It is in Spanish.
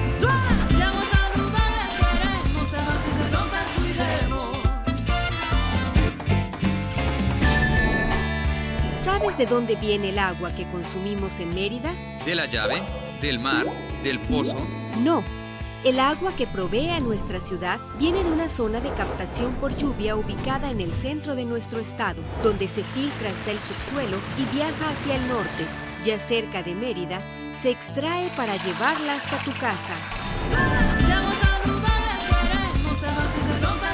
Siamo saludables, queremos saber si se nota, cuidemos. ¿Sabes de dónde viene el agua que consumimos en Mérida? ¿De la llave? ¿Del mar? ¿Del pozo? No. El agua que provee a nuestra ciudad viene de una zona de captación por lluvia ubicada en el centro de nuestro estado, donde se filtra hasta el subsuelo y viaja hacia el norte. Ya cerca de Mérida, se extrae para llevarla hasta tu casa. Siamo saludables, queremos saber si se nota.